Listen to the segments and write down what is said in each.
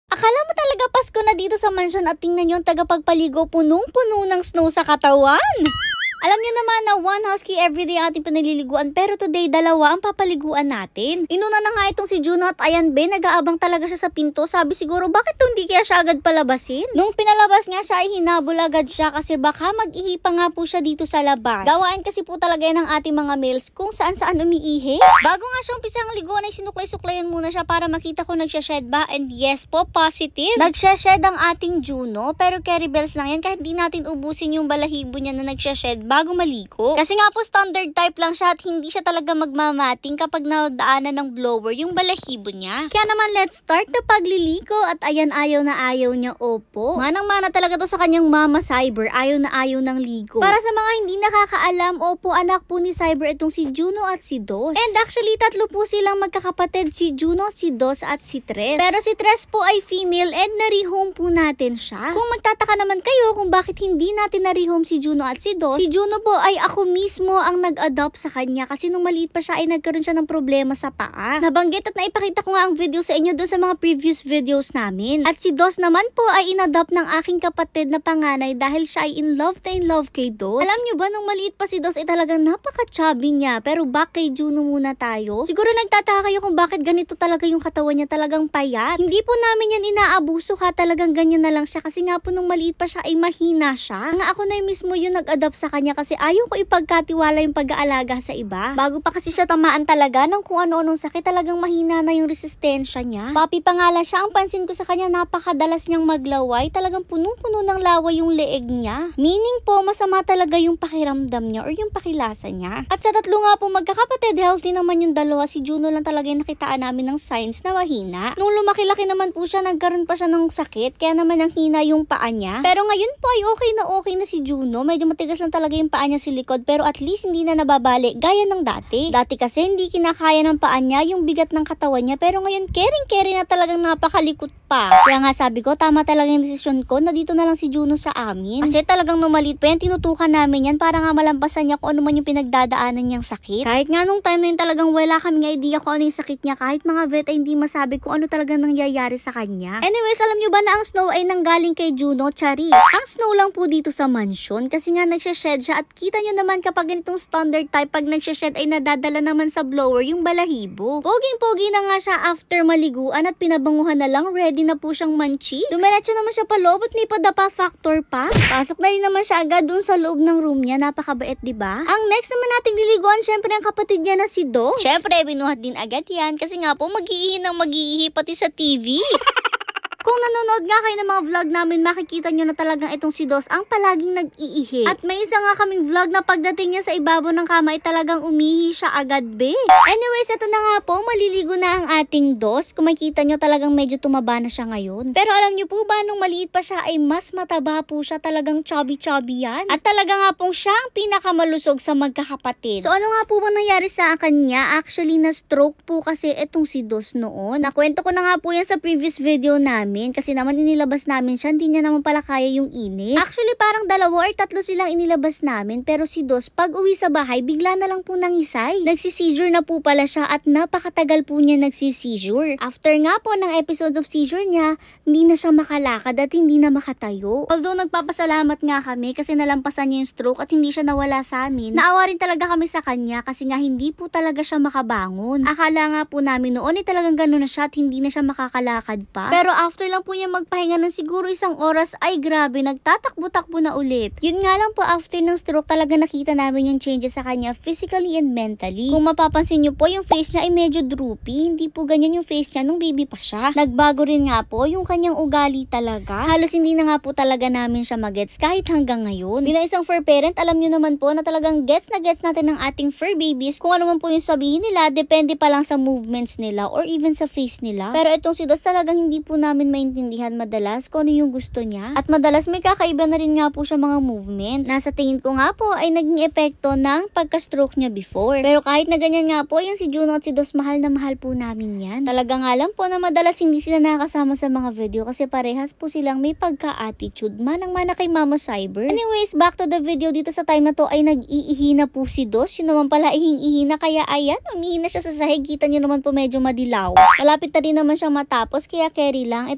Akala mo talaga Pasko na dito sa mansyon at tingnan yung tagapagpaligo punong-puno ng snow sa katawan? Alam niyo naman na one husky everyday ating pinaliliguan pero today dalawa ang papaliguan natin. Inuna na nga itong si Juno at ayan be, nag-aabang talaga siya sa pinto. Sabi siguro bakit hindi kaya siya agad palabasin? Nung pinalabas nga siya ay hinabol agad siya kasi baka mag-ihi pa nga po siya dito sa labas. Gawain kasi po talaga yan ng ating mga males kung saan-saan umiihi. Bago nga siya umpisang liguan ay sinuklay-suklayan muna siya para makita kung nagsha-shed ba, and yes po, positive. Nagsha-shed ang ating Juno pero carry bells lang yan kahit di natin ubusin yung balahibo niya na nagsha-shed bago maligo. Kasi nga po standard type lang siya at hindi siya talaga magmamating kapag nadaanan ng blower yung balahibo niya. Kaya naman let's start na pagliligo at ayan ayaw na ayaw niya, opo. Manang-mana talaga to sa kanyang mama Cyber, ayaw na ayaw ng ligo. Para sa mga hindi nakakaalam, opo anak po ni Cyber itong si Juno at si Dos. And actually tatlo po silang magkakapatid, si Juno, si Dos at si Tres. Pero si Tres po ay female and na-rehome po natin siya. Kung magtataka naman kayo kung bakit hindi natin na-rehome si Juno at si Dos, si Juno po ay ako mismo ang nag-adopt sa kanya kasi nung maliit pa siya ay nagkaroon siya ng problema sa paa. Nabanggit at naipakita ko nga ang video sa inyo doon sa mga previous videos namin. At si Dos naman po ay inadopt ng aking kapatid na panganay dahil siya ay in love kay Dos. Alam nyo ba nung maliit pa si Dos ay talagang napaka-chubby niya, pero back kay Juno muna tayo. Siguro nagtataka kayo kung bakit ganito talaga yung katawan niya, talagang payat. Hindi po namin yan inaabuso ha, talagang ganyan na lang siya kasi nga po nung maliit pa siya ay mahina siya. Nga ako na mismo yung nag-adopt sa kanya kasi ayaw ko ipagkatiwala yung pag-aalaga sa iba. Bago pa kasi siya tamaan talaga ng kung ano-anong sakit, talagang mahina na yung resistensya niya. Papi pangalan siya, ang pansin ko sa kanya napakadalas niyang maglaway, talagang punong-puno ng laway yung leeg niya. Meaning po masama talaga yung pakiramdam niya or yung pakilasa niya. At sa tatlo nga po magkakapatid, healthy naman yung dalawa. Si Juno lang talaga yung nakitaan namin ng signs na mahina. Nung lumaki-laki naman po siya, nagkaroon pa siya ng sakit, kaya naman ang hina yung paa niya. Pero ngayon po ay okay na si Juno. Medyo matigas lang talaga yung paa niya sa likod pero at least hindi na nababali gaya ng dati. Dati kasi hindi kinakaya ng paa niya yung bigat ng katawan niya pero ngayon caring na talagang napakalikot pa. Kaya nga sabi ko tama talaga yung desisyon ko na dito na lang si Juno sa amin. Kasi talagang numalit pa yan, tinutukan namin yan para nga malampasan niya kung ano man yung pinagdadaanan niyang sakit. Kahit nga nung time na yun talagang wala kaming idea kung ano yung sakit niya, kahit mga vet ay hindi masabi kung ano talagang nangyayari sa kanya. Anyways, alam nyo ba na ang snow ay nanggaling kay Juno? Charis. Ang snow lang po dito sa mansion kasi nga nagsha-shed siya at kita nyo naman kapag ganitong standard type, pag nagsha-shed ay nadadala naman sa blower yung balahibo. Poging-pogi na nga siya after maliguan at pinabanguhan na lang, ready na po siyang manchi. Dumiretso naman siya pa loob at may padapa factor pa. Pasok na rin naman siya agad dun sa loob ng room niya, napakabait diba? Ang next naman nating liliguan, syempre ang kapatid niya na si Dos. Syempre, binuhat din agad yan kasi nga po mag-iihi pati sa TV. Kung nanonood nga kayo ng mga vlog namin, makikita nyo na talagang itong si Dos ang palaging nag-iihi. At may isa nga kaming vlog na pagdating niya sa ibabaw ng kama ay talagang umihi siya agad be. Anyways, ito na nga po, maliligo na ang ating Dos. Kung makikita nyo talagang medyo tumaba na siya ngayon. Pero alam nyo po ba, nung maliit pa siya ay mas mataba po siya, talagang chubby yan. At talaga nga pong siya ang pinakamalusog sa magkakapatid. So ano nga po ba nangyari sa kanya? Actually, na-stroke po kasi itong si Dos noon. Nakwento ko na nga po yan sa previous video namin. Kasi naman inilabas namin siya, hindi niya naman pala kaya yung init. Actually parang 2 or 3 silang inilabas namin, pero si Dos pag uwi sa bahay bigla na lang po nangisay. Nagsi-seizure na po pala siya at napakatagal po niya nagsi-seizure. After nga po ng episode of seizure niya, hindi na siya makalakad at hindi na makatayo. Although nagpapasalamat nga kami kasi nalampasan niya yung stroke at hindi siya nawala sa amin. Naawa rin talaga kami sa kanya kasi nga hindi po talaga siya makabangon. Akala nga po namin noon ay talagang gano'n na siya at hindi na siya makakalakad pa. Pero after lang po niya magpahinga ng siguro 1 oras ay grabe, nagtatakbo-takbo na ulit. Yun nga lang po, after ng stroke talaga nakita namin yung changes sa kanya physically and mentally. Kung mapapansin nyo po, yung face niya ay medyo droopy. Hindi po ganyan yung face niya nung baby pa siya. Nagbago rin nga po yung kanyang ugali talaga. Halos hindi na nga po talaga namin siya magets kahit hanggang ngayon. Bilang isang fur parent, alam nyo naman po na talagang gets natin ng ating fur babies. Kung ano man po yung sabihin nila, depende pa lang sa movements nila or even sa face nila. Pero itong si Dos talagang hindi po namin maintindihan madalas kung ano yung gusto niya. At madalas may kakaiba na rin nga po siya mga movements. Nasa tingin ko nga po ay naging epekto ng pagka-stroke niya before. Pero kahit na ganyan nga po, yung si Juno at si Dos, mahal na mahal po namin yan. Talagang alam po na madalas hindi sila nakakasama sa mga video kasi parehas po silang may pagka-attitude. Manang-mana kay Mama Cyber. Anyways, back to the video. Dito sa time na to ay nag-iihi na po si Dos. Yun naman pala ihing-ihi na, kaya ayan, umihi na siya sa sahig. Kita niyo naman po medyo madilaw. Malapit na rin naman siyang matapos kaya carry lang. Ito si Dos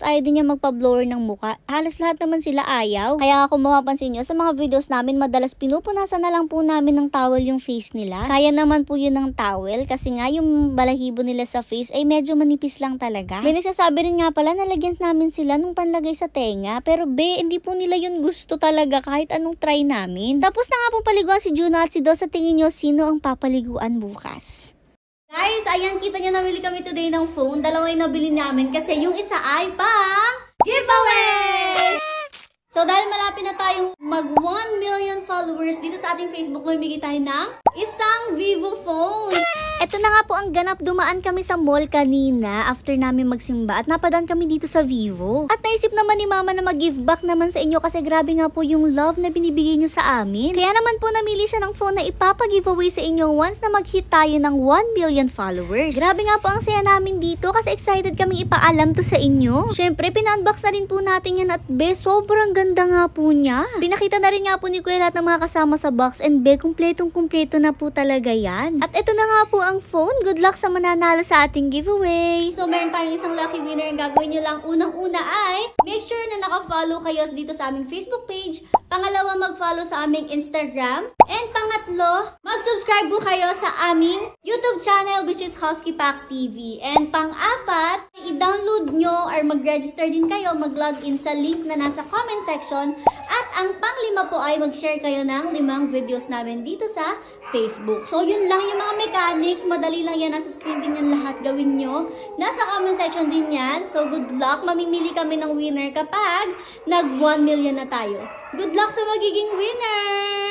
ayaw din niya magpa-blower ng muka. Halos lahat naman sila ayaw. Kaya kung mapapansin nyo, sa mga videos namin, madalas pinupunasan na lang po namin ng towel yung face nila. Kaya naman po yun ng towel kasi nga yung balahibo nila sa face ay medyo manipis lang talaga. May nagsasabi rin nga pala, nalagyan namin sila nung panlagay sa tenga. Pero hindi po nila yun gusto talaga kahit anong try namin. Tapos na nga pong paliguan si Juno at si Do. Sa tingin nyo, sino ang papaliguan bukas? Guys, ayan, kita nyo, nabili kami today ng phone. Dalawa yung nabili namin kasi yung isa ay pang giveaway! So, dahil malapit na tayong mag 1 million followers dito sa ating Facebook, may bigay tayo ng isang Vivo phone. Ito na nga po ang ganap. Dumaan kami sa mall kanina after namin magsimba at napadaan kami dito sa Vivo. At naisip naman ni Mama na mag-give back naman sa inyo kasi grabe nga po yung love na binibigay nyo sa amin. Kaya naman po namili siya ng phone na ipapag-giveaway sa inyo once na mag-hit tayo ng 1 million followers. Grabe nga po ang saya namin dito kasi excited kaming ipaalam to sa inyo. Syempre, pina-unbox na rin po natin yan at sobrang ganda nga po niya. Pinakita na rin nga po ni Kuya lahat ng mga kasama sa box and kumpletong-kumpleto na po talaga yan. At ito na nga po ang phone. Good luck sa mananalo sa ating giveaway. So, meron tayong isang lucky winner. Ang gagawin nyo lang unang-una ay make sure na naka-follow kayo dito sa aming Facebook page. Pangalawa, mag-follow sa aming Instagram. And pangatlo, mag-subscribe po kayo sa aming YouTube channel which is Husky Pack TV. And pang-apat, i-download nyo or mag-register din kayo, mag-login sa link na nasa comment section. At ang pang-lima po ay mag-share kayo ng 5 videos namin dito sa Facebook. So, yun lang yung mga mechanics. Madali lang yan. Nasa screen din yan lahat. Gawin nyo. Nasa comment section din yan. So, good luck. Mamimili kami ng winner kapag nag 1 million na tayo. Good luck sa magiging winner!